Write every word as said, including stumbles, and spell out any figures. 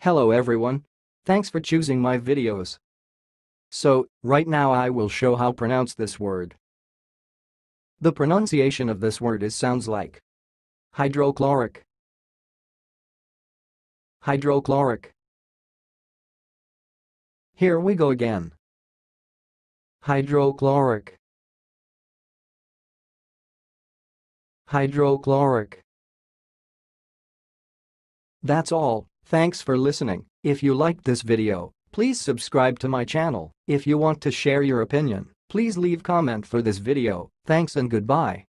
Hello everyone. Thanks for choosing my videos. So, right now I will show how to pronounce this word. The pronunciation of this word is sounds like hydrochloric, hydrochloric. Here we go again. Hydrochloric, hydrochloric. That's all. Thanks for listening. If you liked this video, please subscribe to my channel. If you want to share your opinion, please leave comment for this video. Thanks and goodbye.